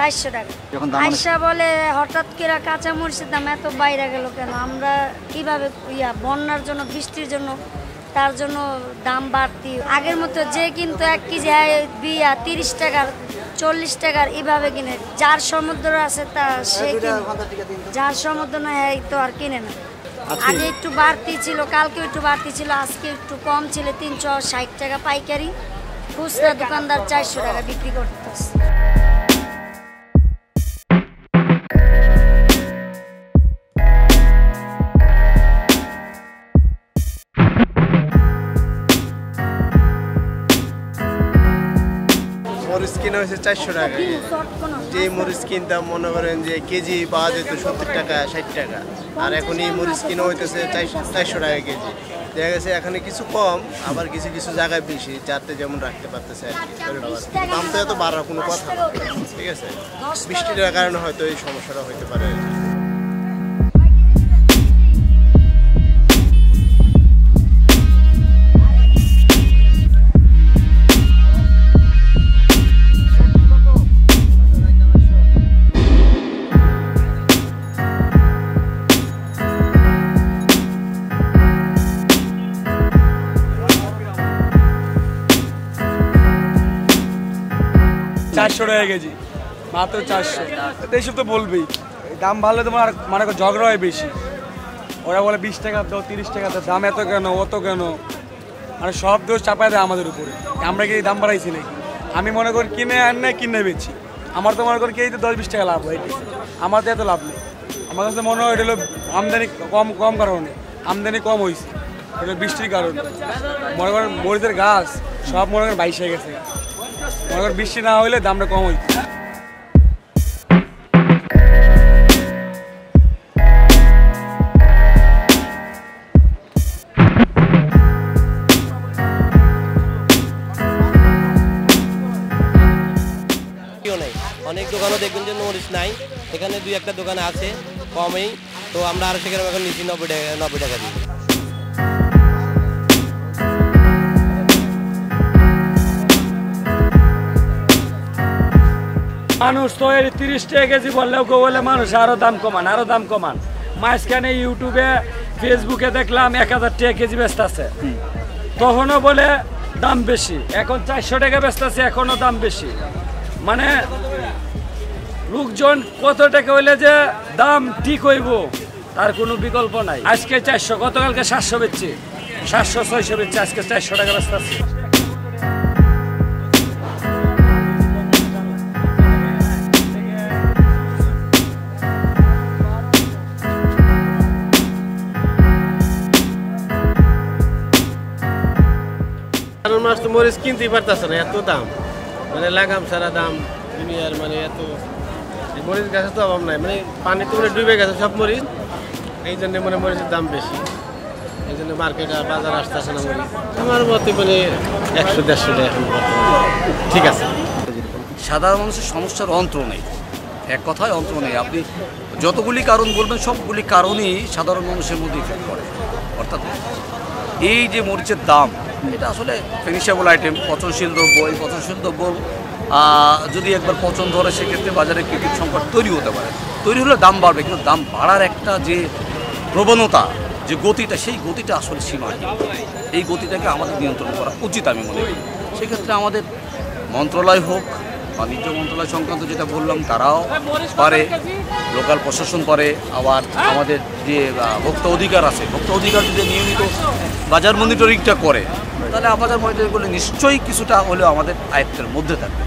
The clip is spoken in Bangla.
400 টাকা। আয়সা বলে হঠাৎ করে কাঁচা মরিচের দাম এত বাইরে গেল কেন? আমরা কিভাবে বন্যার জন্য বৃষ্টির জন্য তার জন্য দাম বাড়তি। আগের মতো যে কিন্তু 1 কেজি 30 টাকার 40 টাকার এইভাবে কিনে। যার সমুদ্র আছে তা সে যার সমুদ্র না তো আর কিনে না। আগে একটু বাড়তি ছিল, কালকে একটু বাড়তি ছিল, আজকে একটু কম ছিল। 360 টাকা পাইকারি, খুচরা দোকানদার 400 টাকা বিক্রি করতেছে। মরিচ কিনা হয়েছে 400 টাকা। যে মরিচ কিনতাম মনে করেন যে কেজি পাওয়া যেত 70 টাকা 60 টাকা, আর এখন এই মরিচ কিনা হইতেছে 400 টাকা কেজি। দেখা গেছে এখানে কিছু কম, আবার কিছু কিছু জায়গায় বেশি, যাতে যেমন রাখতে পারতেছে আর কি। দাম তো এত বাড়ার কোনো কথা না, ঠিক আছে? বৃষ্টির কারণে হয়তো এই সমস্যাটা হইতে পারে। 400 টাকা কেজি, মাত্র 400। এইসব তো বলবেই, দাম ভালো তোমার মানে ঝগড়া হয় বেশি। ওরা বলে 20 টাকা দাও, 30 টাকা দাও, দাম এত কেন অত কেন, মানে সব দোষ চাপায় দেয় আমাদের উপরে। আমরা কি দাম বাড়াইছি নাকি? আমি মনে করি কিনে আনে কিনে বেচি, আমার তো মনে করি কি 10-20 টাকা লাভ হয়, আমার তো এত লাভ নেই। আমার কাছে মনে হয় এটা হলো আমদানি কম কারণে, আমদানি কম হয়েছে, এটা বৃষ্টির কারণে। মনে করেন মরিচের গাছ সব মনে করেন 22 হয়ে গেছে, মনে করেন বৃষ্টি না হইলে দামটা কম হইছে। অনেক দোকানও দেখবেন যে মরিচ নাই, এখানে 2-1টা দোকানে আছে কমেই, তো আমরা আর সেখানে এখন নিচ্ছি 90 টাকা দিই। মানুষ তো 30 টাকা কেজি বললেও বলে মানুষ আরো দাম কমান। মাঝখানে ইউটিউবে ফেসবুকে দেখলাম 1000 টাকা কেজি বেচতে আছে, তখনও বলে দাম বেশি। এখন 400 টাকা বেচতে আছে, এখনো দাম বেশি। মানে লোকজন কত টাকা হইলে যে দাম ঠিক হইব তার কোনো বিকল্প নাই। আজকে 400, গতকালকে 700 বেচছে, 700-600 বেচছে, আজকে 400 টাকা বেচতে আছে। মাছ তো মরিচ কিনতেই পারতেছে না, এত দাম, মানে লাগাম সারা দাম দুনিয়ার, মানে এত মরিচ গাছের তো অভাব নাই, মানে পানি তো মানে ডুবে গেছে সব মরিচ, এই জন্য মানে মরিচের দাম বেশি, এই জন্য মার্কেট আর বাজার আসতেছে না মরিচ। আমার মতে মানে 100-150 টাকা এখন ঠিক আছে। সাধারণ মানুষের সমস্যার অন্ত নেই, এক কথায় অন্ত নেই। আপনি যতগুলি কারণ বলবেন সবগুলি কারণই সাধারণ মানুষের মধ্যে ইফেক্ট করে। অর্থাৎ এই যে মরিচের দাম, এটা আসলে পেরিশেবল আইটেম, পচনশীল দ্রব্য। এই পচনশীল দ্রব্য যদি একবার পচন ধরে সেক্ষেত্রে বাজারে কৃত্রিম সংকট তৈরি হতে পারে। তৈরি হলে দাম বাড়বে, কিন্তু দাম বাড়ার একটা যে প্রবণতা, যে গতিটা, সেই গতিটা আসলে সীমাহীন। এই গতিটাকে আমাদের নিয়ন্ত্রণ করা উচিত আমি মনে করি। সেক্ষেত্রে আমাদের মন্ত্রণালয় হোক, বাণিজ্য মন্ত্রণালয় সংক্রান্ত যেটা বললাম তারাও পারে, লোকাল প্রশাসন পারে, আবার আমাদের যে ভোক্তা অধিকার আছে, ভোক্তা অধিকার যদি নিয়মিত বাজার মনিটরিংটা করে, তাহলে বাজার মনিটরিং করলে নিশ্চয়ই কিছুটা হলেও আমাদের আয়ত্তের মধ্যে থাকবে।